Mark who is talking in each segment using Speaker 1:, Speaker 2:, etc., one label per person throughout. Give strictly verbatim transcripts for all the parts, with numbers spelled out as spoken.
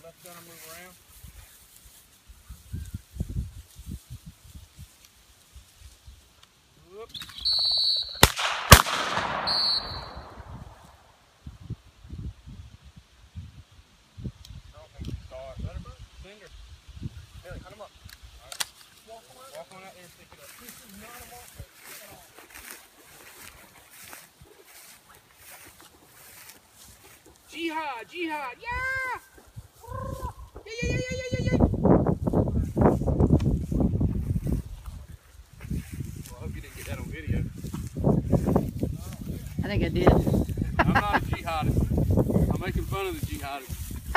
Speaker 1: Left gunner move around. Whoop. I don't think you saw it. Let her move. Send her. Millie, cut him up. All right. Walk on, Walk on out there and stick it up. This is not a walker at all. Jihad, jihad, yeah! Yeah, yeah, yeah, yeah, yeah, yeah, yeah. Well, I hope you didn't get that on video.
Speaker 2: I think I did.
Speaker 1: I'm not a jihadist. I'm making fun of the jihadists.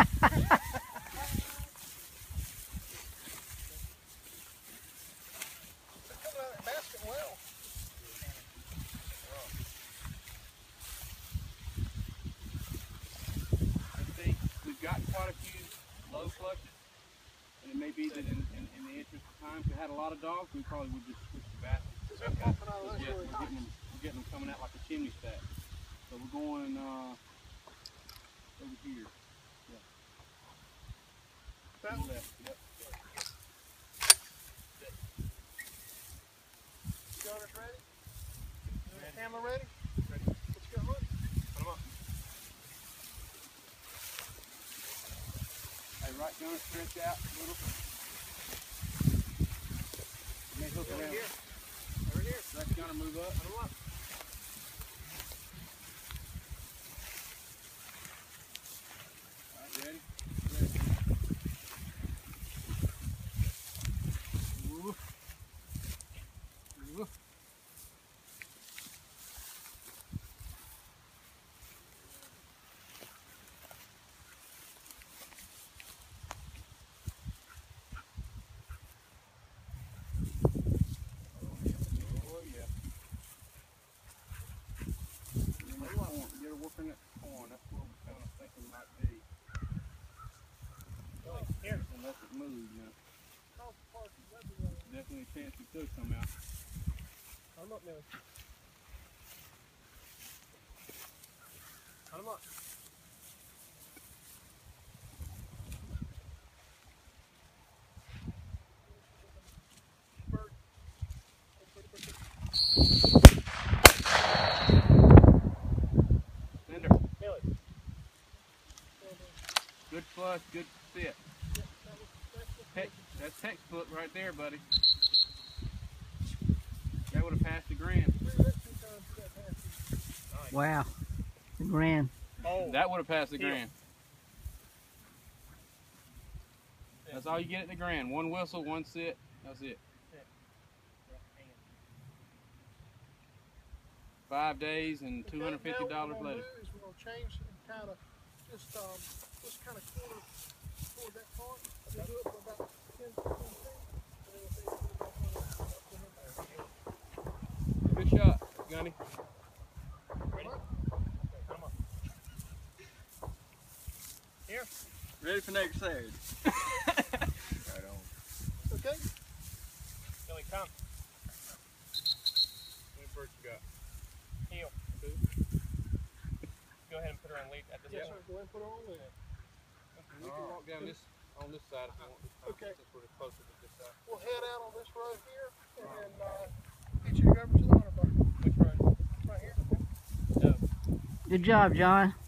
Speaker 1: Got quite a few low flushes, and it may be that in, in, in the interest of time, if we had a lot of dogs, we probably would just switch the baskets. Okay. Yes, we're getting, them, we're getting them coming out like a chimney stack. So we're going uh, over here. Yeah. That one? Left. Yep.
Speaker 3: Gunner's ready? ready. Camera ready?
Speaker 1: Ready.
Speaker 3: Let's go hunt.
Speaker 1: Put them up. Right gunner stretch out a little. You may hook
Speaker 3: Over
Speaker 1: around.
Speaker 3: here. Over here.
Speaker 1: Right gunner move up.
Speaker 3: Put them up.
Speaker 1: Alright, ready? Ready. Woo. Woo. Working that corn, that's what we're kind of thinking might be.
Speaker 3: Here.
Speaker 1: Unless it moves, you know. Definitely a chance it could come out.
Speaker 3: I'm up, Millie. Cut him up.
Speaker 1: Good flush, good fit. Hey, that's textbook right there, buddy. That would have passed the grand.
Speaker 2: Wow. The grand.
Speaker 1: Oh, that would have passed the grand. That's all you get at the grand. One whistle, one sit. That's it. Five days and two hundred fifty dollars later.
Speaker 3: We're going to change and kind of just, um, just kind of quarter toward that part. We'll do it for about ten, fifteen.
Speaker 1: Good shot, Gunny.
Speaker 3: Ready? Come on. Here.
Speaker 4: Ready for next Saturday.
Speaker 1: Right on.
Speaker 3: Okay.
Speaker 1: Millie, come. How many birds you got? Heel. Two. Go ahead and put her on lead at this
Speaker 3: Yes,
Speaker 1: point.
Speaker 3: sir. Go ahead and put her on there.
Speaker 1: You can walk down this on this side if you want this time,
Speaker 3: Okay.
Speaker 1: since we're closer to this side.
Speaker 3: We'll head out on this road here and then uh, get you to go over to the hunter bucket.
Speaker 1: Which road?
Speaker 3: Right here.
Speaker 1: No.
Speaker 2: Good job, John.